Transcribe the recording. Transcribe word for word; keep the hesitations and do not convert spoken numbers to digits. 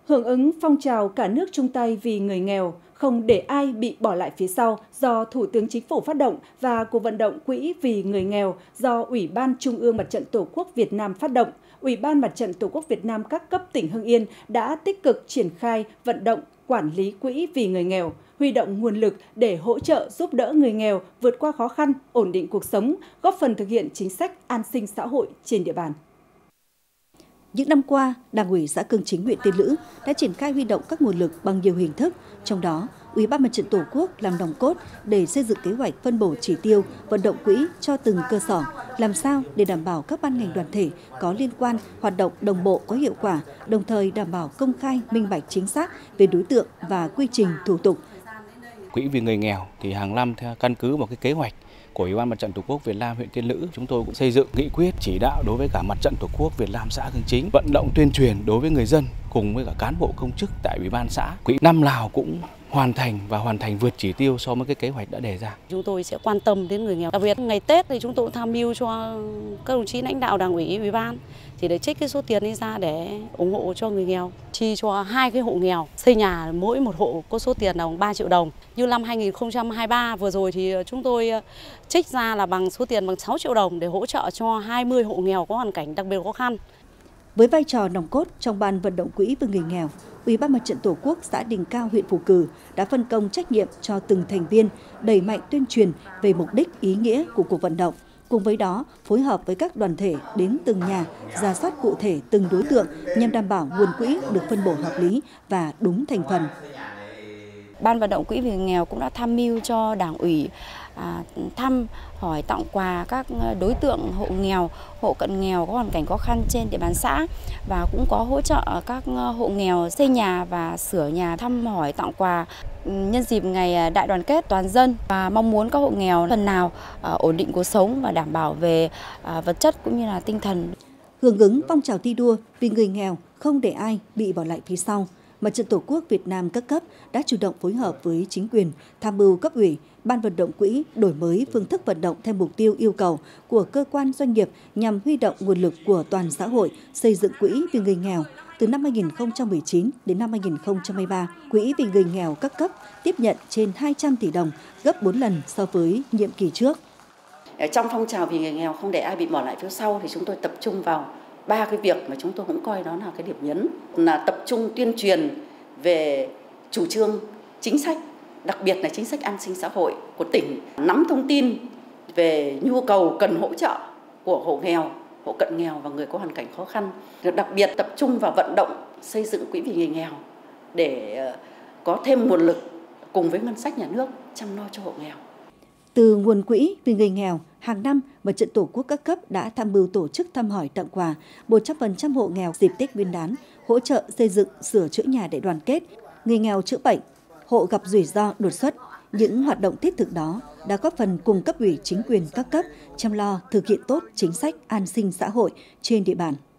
Hưởng ứng phong trào cả nước chung tay vì người nghèo, không để ai bị bỏ lại phía sau do Thủ tướng Chính phủ phát động và cuộc vận động Quỹ vì người nghèo do Ủy ban Trung ương Mặt trận Tổ quốc Việt Nam phát động, Ủy ban Mặt trận Tổ quốc Việt Nam các cấp tỉnh Hưng Yên đã tích cực triển khai vận động quản lý Quỹ vì người nghèo, huy động nguồn lực để hỗ trợ giúp đỡ người nghèo vượt qua khó khăn, ổn định cuộc sống, góp phần thực hiện chính sách an sinh xã hội trên địa bàn. Những năm qua, Đảng ủy xã Cương Chính huyện Tiên Lữ đã triển khai huy động các nguồn lực bằng nhiều hình thức, trong đó Ủy ban Mặt trận Tổ quốc làm nòng cốt để xây dựng kế hoạch phân bổ chỉ tiêu, vận động quỹ cho từng cơ sở, làm sao để đảm bảo các ban ngành đoàn thể có liên quan hoạt động đồng bộ có hiệu quả, đồng thời đảm bảo công khai, minh bạch chính xác về đối tượng và quy trình thủ tục. Quỹ vì người nghèo thì hàng năm theo căn cứ vào cái kế hoạch của Ủy ban Mặt trận Tổ quốc Việt Nam huyện Tiên Lữ, chúng tôi cũng xây dựng nghị quyết chỉ đạo đối với cả Mặt trận Tổ quốc Việt Nam xã Cương Chính, vận động tuyên truyền đối với người dân cùng với cả cán bộ công chức tại Ủy ban xã. Quỹ năm nào cũng hoàn thành và hoàn thành vượt chỉ tiêu so với cái kế hoạch đã đề ra. Chúng tôi sẽ quan tâm đến người nghèo. Đặc biệt ngày Tết thì chúng tôi cũng tham mưu cho các đồng chí lãnh đạo Đảng ủy, Ủy ban thì để trích cái số tiền ấy ra để ủng hộ cho người nghèo, chi cho hai cái hộ nghèo xây nhà, mỗi một hộ có số tiền là ba triệu đồng. Như năm hai nghìn không trăm hai mươi ba vừa rồi thì chúng tôi trích ra là bằng số tiền bằng sáu triệu đồng để hỗ trợ cho hai mươi hộ nghèo có hoàn cảnh đặc biệt khó khăn. Với vai trò nòng cốt trong ban vận động quỹ vì người nghèo, Ủy ban Mặt trận Tổ quốc xã Đình Cao, huyện Phù Cử đã phân công trách nhiệm cho từng thành viên đẩy mạnh tuyên truyền về mục đích, ý nghĩa của cuộc vận động. Cùng với đó, phối hợp với các đoàn thể đến từng nhà, rà soát cụ thể từng đối tượng nhằm đảm bảo nguồn quỹ được phân bổ hợp lý và đúng thành phần. Ban vận động quỹ vì người nghèo cũng đã tham mưu cho Đảng ủy à, thăm hỏi tặng quà các đối tượng hộ nghèo, hộ cận nghèo có hoàn cảnh khó khăn trên địa bàn xã và cũng có hỗ trợ các hộ nghèo xây nhà và sửa nhà, thăm hỏi tặng quà nhân dịp ngày đại đoàn kết toàn dân và mong muốn các hộ nghèo phần nào à, ổn định cuộc sống và đảm bảo về à, vật chất cũng như là tinh thần. Hưởng ứng phong trào thi đua vì người nghèo, không để ai bị bỏ lại phía sau, Mặt trận Tổ quốc Việt Nam các cấp đã chủ động phối hợp với chính quyền, tham mưu cấp ủy, ban vận động quỹ đổi mới phương thức vận động theo mục tiêu yêu cầu của cơ quan doanh nghiệp nhằm huy động nguồn lực của toàn xã hội xây dựng quỹ vì người nghèo. Từ năm hai nghìn không trăm mười chín đến năm hai nghìn không trăm hai mươi ba, quỹ vì người nghèo các cấp tiếp nhận trên hai trăm tỷ đồng, gấp bốn lần so với nhiệm kỳ trước. Trong phong trào vì người nghèo không để ai bị bỏ lại phía sau thì chúng tôi tập trung vào ba cái việc mà chúng tôi cũng coi đó là cái điểm nhấn, là tập trung tuyên truyền về chủ trương, chính sách, đặc biệt là chính sách an sinh xã hội của tỉnh, nắm thông tin về nhu cầu cần hỗ trợ của hộ nghèo, hộ cận nghèo và người có hoàn cảnh khó khăn. Đặc biệt tập trung vào vận động xây dựng quỹ vì người nghèo để có thêm nguồn lực cùng với ngân sách nhà nước chăm lo cho hộ nghèo. Từ nguồn quỹ vì người nghèo, hàng năm Mặt trận Tổ quốc các cấp đã tham mưu tổ chức thăm hỏi tặng quà một trăm phần trăm hộ nghèo dịp Tết Nguyên đán, hỗ trợ xây dựng, sửa chữa nhà đại đoàn kết, người nghèo chữa bệnh, hộ gặp rủi ro đột xuất. Những hoạt động thiết thực đó đã góp phần cùng cấp ủy chính quyền các cấp chăm lo thực hiện tốt chính sách an sinh xã hội trên địa bàn.